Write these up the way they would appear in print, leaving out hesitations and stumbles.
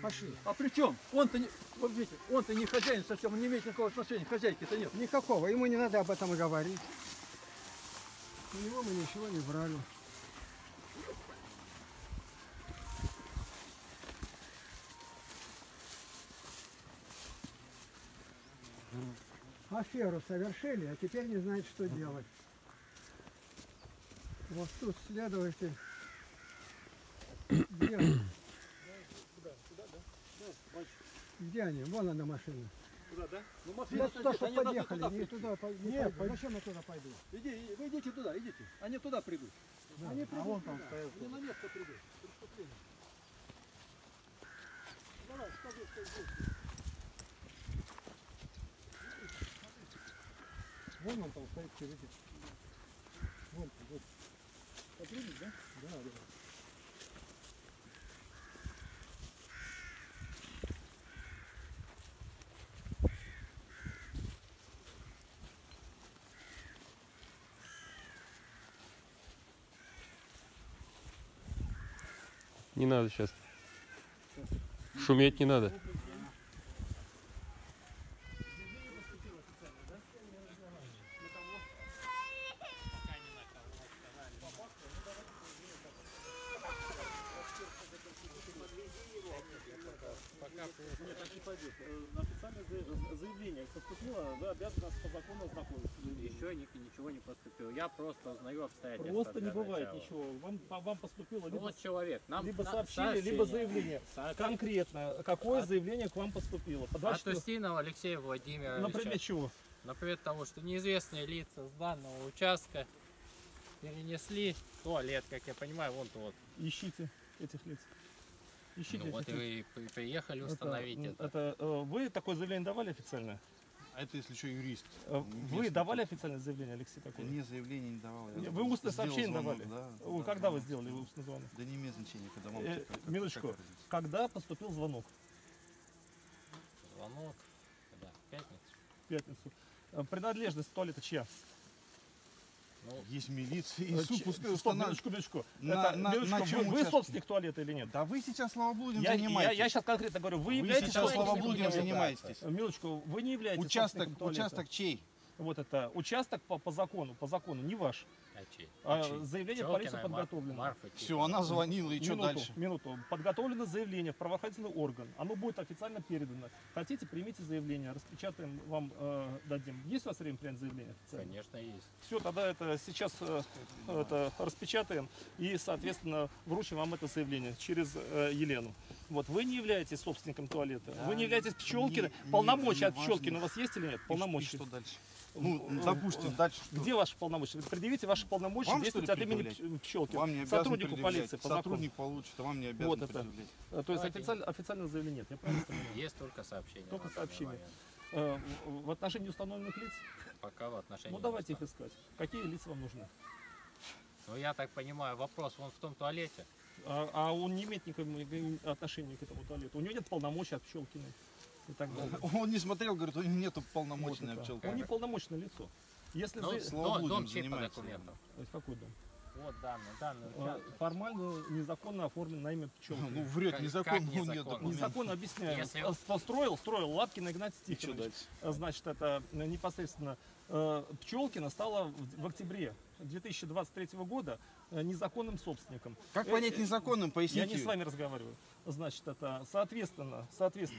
Пошли. А при чем? Он-то не, вот видите, он-то не хозяин совсем, он не имеет никакого отношения, хозяйки-то нет. Никакого. Ему не надо об этом и говорить. У него мы ничего не брали. Аферу совершили, а теперь не знают, что делать. Вот тут следователь. Где они? Где они? Вон она машина. Туда, да? Ну, Да машина туда, они чтобы должны подъехали. туда Не прийти. туда, Нет, зачем я туда пойду? Вы идите туда, идите. Они туда придут. Да. Они придут вон там туда. стоят. Они на место придут. Преступление. Давай, скажи, что здесь. Вон он там стоит, видите. Вон, вот. Сотрудник, да? Да, да. Не надо сейчас. Шуметь не надо. Нет, так не пойдет. Официальное заявление поступило, вы обязаны нас по закону ознакомить. Еще ничего не поступило. Я просто узнаю обстоятельства. Просто не для бывает начала. ничего. Вам поступило Ну, либо, вот человек. Нам либо сообщение, либо заявление. Конкретно, какое заявление к вам поступило? По 24. От Устинова Алексея Владимировича. На предмет чего? На предмет того, что неизвестные лица с данного участка перенесли туалет, как я понимаю, вон тот. Ищите этих лиц. Ищите Ну, вот этих лиц. и вы приехали установить это. Это вы такое заявление давали официально? А это если что, юрист. Вы давали официальное заявление, Алексей, такое? Мне заявление не давал. Я Вы устное сделал сообщение звонок, давали? Да, О, да, когда вы звонок. сделали устный звонок? Да не имеет значения, когда вам... Минуточку. Когда поступил звонок? Звонок. Да, в пятницу. В пятницу. Принадлежность туалета чья? Ну, Есть милиция и суд, пускай Стоп, устанавливает. минуточку. На- Это, на минуточку, чем вы участке? собственник туалета или нет? Да вы сейчас словоблудием Я занимаетесь. сейчас конкретно говорю, вы Вы являетесь сейчас собственником словоблудием туалета? занимаетесь. Минуточку, вы не являетесь Участок, собственником туалета. участок чей? Вот это участок по закону, не ваш. а чей? Заявление в полицию подготовлено. Все, она звонила, и что дальше? Минуту. Подготовлено заявление в правоохранительный орган. Оно будет официально передано. Хотите, примите заявление, распечатаем, вам дадим. Есть у вас время принять заявление? Конечно, есть. Все, тогда это сейчас это распечатаем и, соответственно, вручим вам это заявление через Елену. Вот, вы не являетесь собственником туалета, Да, вы не являетесь Пчелкиным. не Полномочия от важно. Пчелкина у вас есть или нет? И Полномочия. что дальше? Ну, допустим, дальше что? Где ваши полномочия? Предъявите ваши полномочия, Вам, что ли, действуйте от имени предъявлять? Пчелкина. Вам не обязан Сотруднику предъявлять. полиции по закону. Сотрудник получит, а вам не обязан Вот это. предъявлять. То есть Давайте. официального заявления нет, я правильно понимаю? Есть только сообщение. Только на данный сообщение. момент. В отношении установленных лиц? Пока в отношении. Ну давайте их лица. искать. Какие лица вам нужны? Ну, я так понимаю, вопрос вон в том туалете. А он не имеет никакого отношения к этому туалету. У него нет полномочий от Пчелкиной и так далее. Он не смотрел, говорит, у него нету полномочий Вот на это. пчелку. Он не полномочное лицо. Если Ну, словоблудием дом чей по занимается. документам? То есть какой дом? Вот данный участок. Формально незаконно оформлен на имя Пчелкина. Ну, врет, Как незаконно, у него нет незаконно? документов. Незаконно объясняю. Если- Строил Лапкина Игнатий И что Тихонович. дальше? Значит, это непосредственно Пчелкина стала в октябре 2023 года незаконным собственником. Как понять незаконным, Я поясните? не с вами разговариваю. Значит, это соответственно,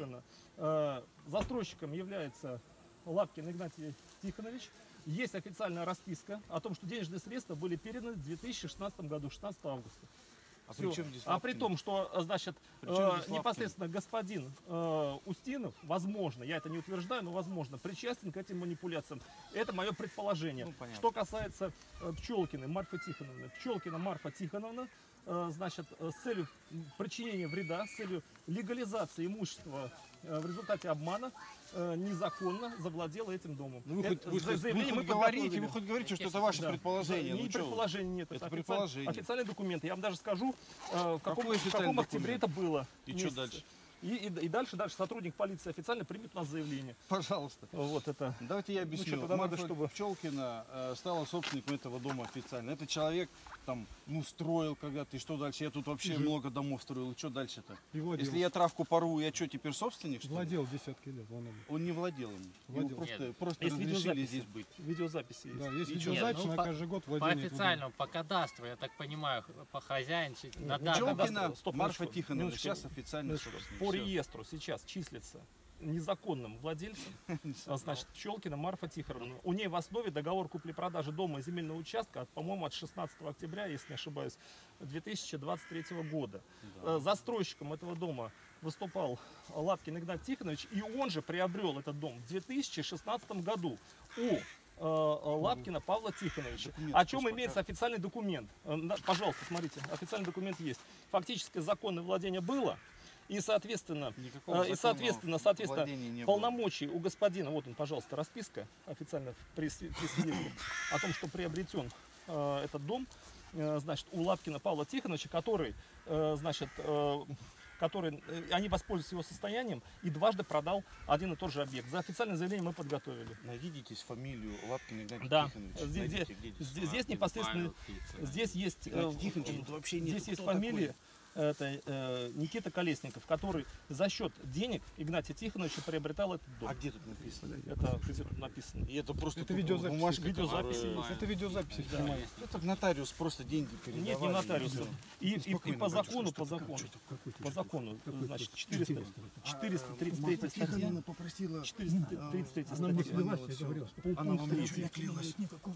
застройщиком является Лапкин Игнатий Тихонович. Есть официальная расписка о том, что денежные средства были переданы в 2016 году, 16 августа. А Всё. при чем здесь А при Лапкин? том, что, значит, При чем здесь непосредственно господин Устинов, возможно, я это не утверждаю, но возможно, причастен к этим манипуляциям. Это мое предположение. Ну, понятно. Что касается Пчелкиной Марфы Тихоновны. Пчелкина Марфа Тихоновна, значит, с целью причинения вреда, с целью легализации имущества в результате обмана незаконно завладела этим домом. Ну, вы Это хоть заявление мы говорите, вы подготовили. хоть говорите, что это ваше Да. предположение. Не Ну, чё вы? предположение, нет. Это официаль- предположение. Официальные документы. Я вам даже скажу, в каком официальный октябре документ? это было. И что дальше? И дальше сотрудник полиции официально примет у нас заявление. Пожалуйста. Вот это. Давайте я объясню. что, тогда надо, Марфа чтобы- Пчелкина стала собственником этого дома официально. Этот человек там, строил когда-то, и что дальше? Я тут вообще много домов строил, и что дальше-то? И владел. Если я травку порву, я что, теперь собственник, что ли? Владел десятки лет. Вон он. Он не владел им. Ему Владел. просто Есть разрешили видеозаписи. здесь быть. Видеозаписи есть. Да, есть И чё? видеозапись Нет, на по- каждый год По владения. этим домом. официальному, по кадастру, я так понимаю, по хозяйничать на данный Пчелкина Стоп, Марфа минуточку, Тихоновна минуточку. сейчас официально Минуточку. собственник. По Всё. реестру сейчас числится незаконным владельцем, значит, Пчелкина Марфа Тихоновна. У ней в основе договор купли-продажи дома и земельного участка, по-моему, от 16 октября, если не ошибаюсь, 2023 года. Застройщиком этого дома выступал Лапкин Игнат Тихонович, и он же приобрел этот дом в 2016 году у Лапкина Павла Тихоновича. О чем имеется официальный документ. Пожалуйста, смотрите, официальный документ есть. Фактическое законное владение было, и, соответственно, Никакого соответственно, законного владения не было. полномочий у господина, вот он, пожалуйста, расписка официально при свидетельстве о том, что приобретен этот дом, значит, у Лапкина Павла Тихоновича, который, значит, они воспользовались его состоянием и дважды продал один и тот же объект. За официальное заявление мы подготовили. Найдитесь фамилию Лапкина Игнатия Да, Тихоновича. здесь, Найдите, где здесь. здесь непосредственно, здесь есть, Игнатий Тихонович, это вообще не здесь есть кто фамилия, это Никита Колесников, который за счет денег Игнатия Тихоновича приобретал этот дом. А где тут написано? Это где тут написано. И это просто Это только видеозапись. бумажка, Видеозаписи которая- есть. Это видеозаписи снимают. Это нотариус просто деньги передавали. Нет, не нотариуса. И Спокойно, по батюшка, закону, что ты, по закону, значит, 433 статья. попросила... 433 Она не статья. клялась, я говорил. Она Пункт вам 3. ничего не клялась.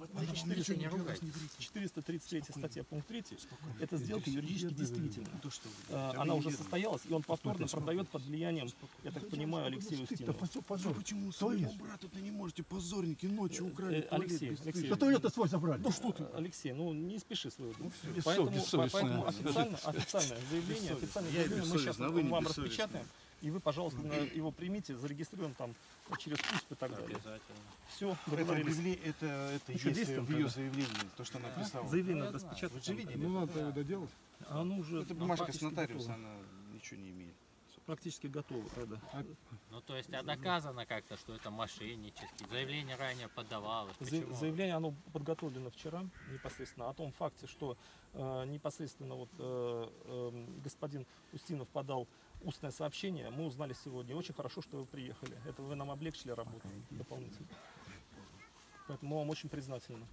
433 статья, пункт 3. Эта сделка юридически действительна. То, что Она уже состоялась, и он повторно продает под влиянием, я так понимаю, Алексея Устинова. Вы почему своему брату-то не можете, позорники, ночью украли Алексей, Да туалет-то свой забрали. Ну что ты? Алексей, ну не спеши свою. бессовестно. Поэтому официальное заявление мы сейчас бессовестно, а вы не вам бессовестны. распечатаем, и вы, пожалуйста, его примите, зарегистрируем там через КУСП и так далее. Все, Это договорились. объявление, это Ну что, есть действуем в ее тогда? заявлении, то, что она писала. Заявление надо распечатать. Вы же видели? Ну надо его доделать. Оно уже Это бумажка с практически нотариуса, готово. она ничего не имеет. Практически готово, правда. Ну, то есть, доказано как-то, что это мошеннический. Заявление ранее подавалось. Почему? Заявление оно подготовлено вчера непосредственно о том факте, что непосредственно господин Устинов подал устное сообщение, мы узнали сегодня. Очень хорошо, что вы приехали. Это вы нам облегчили работу дополнительно. Поэтому мы вам очень признательны.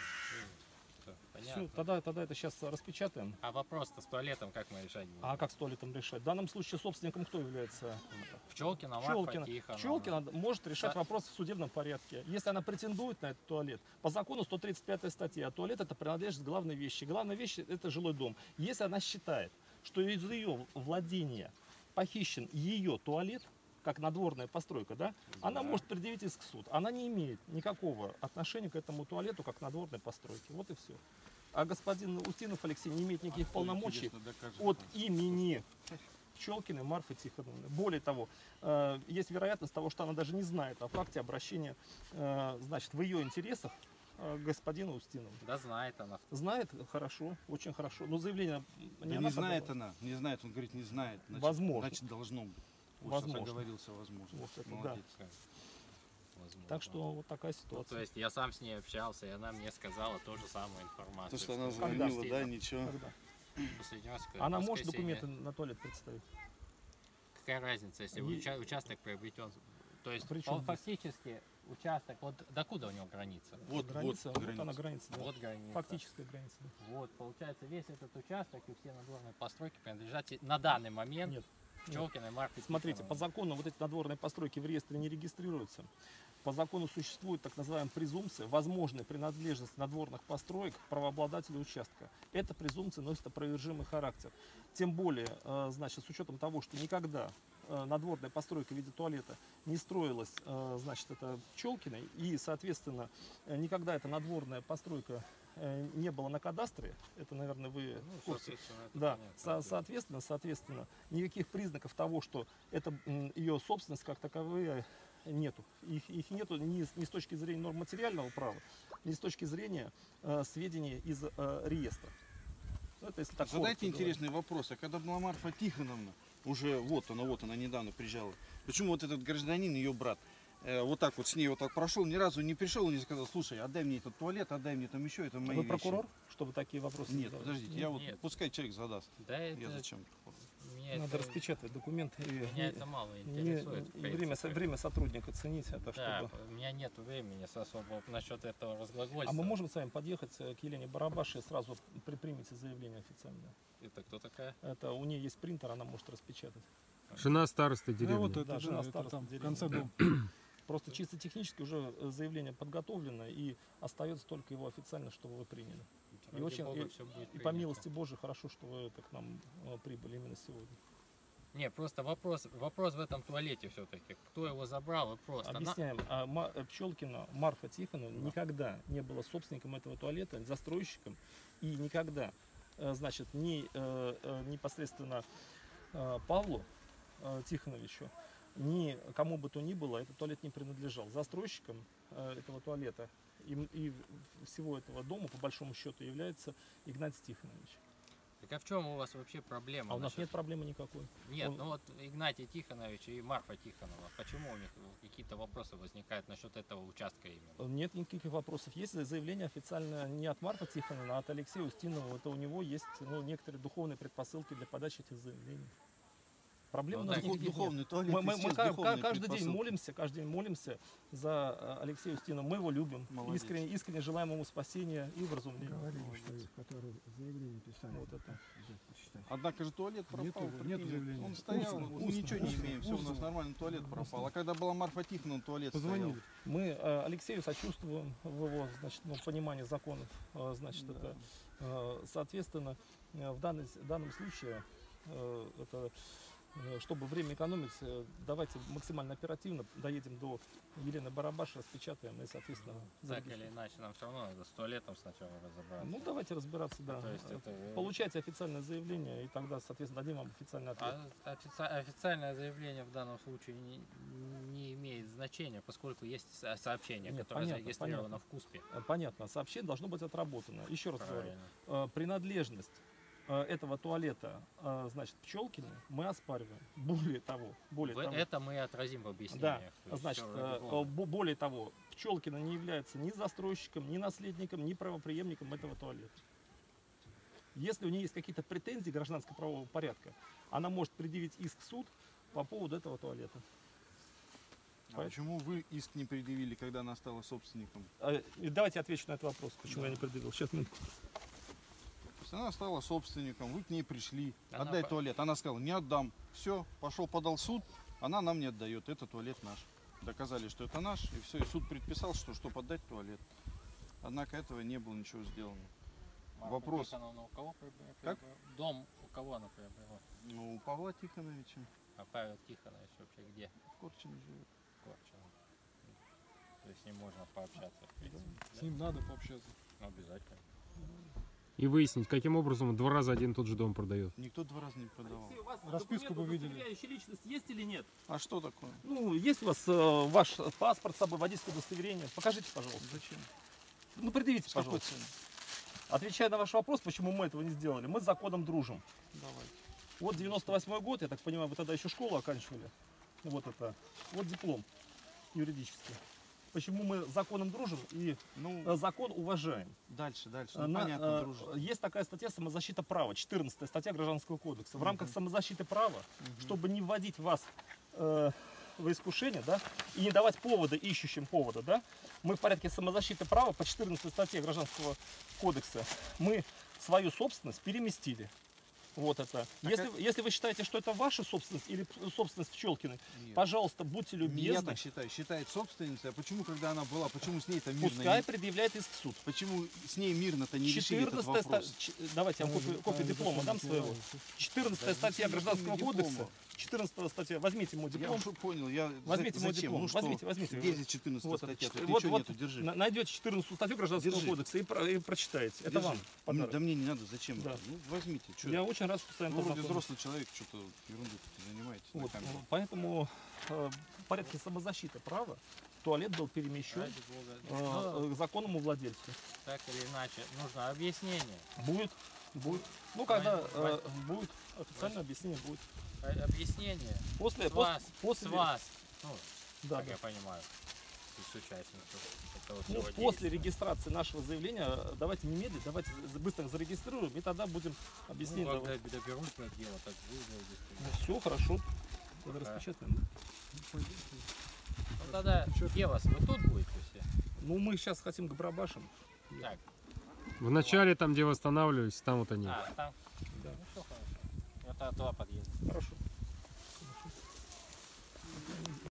Понятно. Все, тогда это сейчас распечатаем. А вопрос-то с туалетом как мы решать будем? А как с туалетом решать? В данном случае собственником кто является? Пчелкина, Марфа Пчелкина. Тихоновна. Пчелкина может решать Да. вопрос в судебном порядке. Если она претендует на этот туалет, по закону 135 статья, туалет это принадлежность главной вещи. Главная вещь это жилой дом. Если она считает, что из ее владения похищен ее туалет, как надворная постройка, да, она может предъявить иск в суд. Она не имеет никакого отношения к этому туалету, как к надворной постройке. Вот и все. А господин Устинов Алексей не имеет никаких полномочий от имени Пчелкиной Марфы Тихоновны. Более того, есть вероятность того, что она даже не знает о факте обращения, значит, в ее интересах господина Устинова. Да знает она. Знает хорошо, очень хорошо. Но заявление Да не не она знает подала. она, не знает, он говорит, не знает. Значит, Возможно. Значит, должно быть. Возможно. Оговорился, возможно. Вот это да. Молодец. Возможно. Так что вот такая Ну, ситуация. то есть я сам с ней общался, и она мне сказала ту же самую информацию. То, что она Когда? звонила, да, ничего. Когда? Последний раз, Она в может воскресенье. документы на туалет представить? Какая разница, если участок приобретен? То есть При чем он здесь? фактически участок, вот докуда у него граница? Вот, Граница, вот, вот она граница. да. Вот граница. Фактическая граница. Да. Вот, получается, весь этот участок и все надворные постройки принадлежат на данный момент Нет. Пчелкиной Марфе Смотрите, по Тихоновне. закону вот эти надворные постройки в реестре не регистрируются. По закону существует так называемая презумпция возможной принадлежности надворных построек к правообладателю участка. Эта презумпция носит опровержимый характер. Тем более, значит, с учетом того, что никогда надворная постройка в виде туалета не строилась, значит, это Пчелкиной, и, соответственно, никогда эта надворная постройка не была на кадастре, это, наверное, вы Ну, в курсе. соответственно, это Да, понятно. соответственно, никаких признаков того, что это ее собственность как таковые нету. Их нету ни с точки зрения норм материального права, ни с точки зрения сведений из реестра. Ну, это если так Задайте коротко интересный вопрос. А когда была Марфа Тихоновна, Уже вот она недавно приезжала. Почему вот этот гражданин, ее брат, вот так вот с ней вот так прошел, ни разу не пришел и не сказал: слушай, отдай мне этот туалет, отдай мне там еще, это мои Вы вещи. прокурор, чтобы такие вопросы Нет, задавать? подождите, я вот, Нет. пускай человек задаст. Да, Я это, зачем? меня, Надо это, распечатать документы и меня это мало не- интересует. в и принципе. время сотрудника ценить, это Да, чтобы... у меня нет времени особо насчет этого разглагольства. А мы можем с вами подъехать к Елене Барабаше и сразу примите заявление официальное. Это кто такая? Это у нее есть принтер, она может распечатать. Жена старосты Да, деревни. вот это, Да, да, жена это староста там в деревни. конце дома. Просто чисто технически уже заявление подготовлено, и остается только его официально, чтобы вы приняли. Ради очень- бога, всё будет И по принято. милости Божией хорошо, что вы к нам прибыли именно сегодня. Не, просто вопрос в этом туалете все-таки. Кто его забрал, и просто. Объясняем. Пчелкина Марфа Тихоновна никогда не была собственником этого туалета, застройщиком, и никогда, значит, непосредственно Павлу Тихоновичу, ни кому бы то ни было, этот туалет не принадлежал. Застройщиком этого туалета и всего этого дома, по большому счету, является Игнатий Тихонович. Так а в чем у вас вообще проблема? А у нас насчет- нет проблемы никакой. Нет, он- ну вот Игнатий Тихонович и Марфа Тихонова, почему у них какие-то вопросы возникают насчет этого участка именно? Нет никаких вопросов. Есть заявление официально не от Марфа Тихонова, а от Алексея Устинова. Это у него есть некоторые духовные предпосылки для подачи этих заявлений. Проблем у Ну нас да, никаких нет. Духовный туалет. Мы и сейчас каждый духовные день предпосылки. молимся за Алексея Устинова. Мы его любим. Молодец. Искренне желаем ему спасения и вразумления. Говорили, что их, которые заявление писали. Вот это. Почитай. Однако же туалет пропал. Нет прикинь. заявления. Он стоял, Устно, мы ничего не устно, имеем, все у нас устно. нормально, туалет пропал. А когда была Марфа Тихоновна, туалет Позвонили. Мы Алексею сочувствуем в его, значит, понимании законов. Значит, это, соответственно, в данном случае это, чтобы время экономить, давайте максимально оперативно доедем до Елены Барабаши, распечатаем и, соответственно, Так или зарегистрируем. иначе, нам все равно надо с туалетом сначала разобраться. Ну, давайте разбираться, да. То есть это, Получайте официальное заявление, и тогда, соответственно, дадим вам официальный ответ. официальное заявление в данном случае не имеет значения, поскольку есть сообщение, Нет, которое понятно, зарегистрировано в КУСПе. Понятно, сообщение должно быть отработано. Еще раз говорю, Правильно. принадлежность этого туалета, значит, Пчелкина, мы оспариваем. Более того, Это мы отразим в объяснениях. да, То есть значит, всё ради бога. более того, Пчелкина не является ни застройщиком, ни наследником, ни правопреемником этого туалета. Если у нее есть какие-то претензии гражданско-правового порядка, она может предъявить иск в суд по поводу этого туалета. А почему вы иск не предъявили, когда она стала собственником? И давайте отвечу на этот вопрос, почему я не предъявил. Сейчас минутку. То есть она стала собственником, вы к ней пришли, Она отдай по- туалет. Она сказала: не отдам. Все, пошел, подал в суд, она нам не отдает, это туалет наш. Доказали, что это наш, и все, и суд предписал, что чтобы отдать туалет. Однако этого не было ничего сделано. Марфа вопрос. Тихоновна у кого Как? Дом у кого она приобрела? Ну, у Павла Тихоновича А Павел Тихонович вообще где? в Корчине живет. Корчево. То есть с ним можно пообщаться, в принципе. С ним надо пообщаться. Ну, обязательно. И выяснить, каким образом он 2 раза один и тот же дом продает. Никто 2 раза не продавал. У вас Расписку документы, вы видели? удостоверяющие личность есть или нет? А что такое? Ну, есть у вас ваш паспорт с собой, водительское удостоверение? Покажите, пожалуйста. Зачем? Ну, предъявите, С какой пожалуйста. целью? Отвечая на ваш вопрос, почему мы этого не сделали, мы с законом дружим. Давайте. Вот 98-й год, я так понимаю, вы тогда еще школу оканчивали. Вот это, вот диплом юридический. Почему мы с законом дружим и Ну, закон уважаем. дальше. Ну, На- понятно, дружит. есть такая статья «Самозащита права», 14 статья Гражданского кодекса. В рамках самозащиты права, чтобы не вводить вас в искушение, да, и не давать повода ищущим повода, да, мы в порядке самозащиты права по 14 статье Гражданского кодекса мы свою собственность переместили. Вот это. Если вы считаете, что это ваша собственность или собственность Пчелкиной, Нет. пожалуйста, будьте Не я любезны. так считаю. Считает собственницей. А почему, когда она была, почему с ней-то мирно Пускай не... предъявляет иск в суд. Почему с ней мирно-то не решили этот 14 вопрос? давайте я вам копию диплома дам своего. 14 статья Гражданского кодекса. 14 статья. Возьмите мой Я диплом. уже понял. Я... Возьмите мой Зачем? диплом. Ну что? Возьмите. Где здесь 14 Вот, статья? Тут вот, ничего вот нету, держи. найдете 14 статью Гражданского Держи. кодекса и прочитаете. Это Держи. вам подарок. Да мне не надо, зачем? Да. Ну, возьмите. Чё? Я очень рад, что с вами Вы вроде познакомились. взрослый человек, что-то ерунду занимаетесь на Вот, камеру. поэтому в порядке самозащиты права туалет был перемещен Ради бога. Ну, к законному владельцу. так или иначе, нужно объяснение. Будет. Ну, когда Вань- будет официальное объяснение, будет. Объяснение. После, С вас. после, С вас. Ну, да, как да. я понимаю. Из участников этого Ну, всего после действия. регистрации нашего заявления, давайте не медлить, давайте быстро зарегистрируем, и тогда будем объяснять. Ну, когда доберусь до дела, так вы зарегистрируете. Все хорошо. Тогда Да. распечатаем. Ну, тогда Евас, вы тут будете все? Ну, мы сейчас хотим к Барабашам. Так. В начале, там, где восстанавливаюсь, там вот они. А, там? Да. Ну, все хорошо. Это 2 подъезда. Хорошо.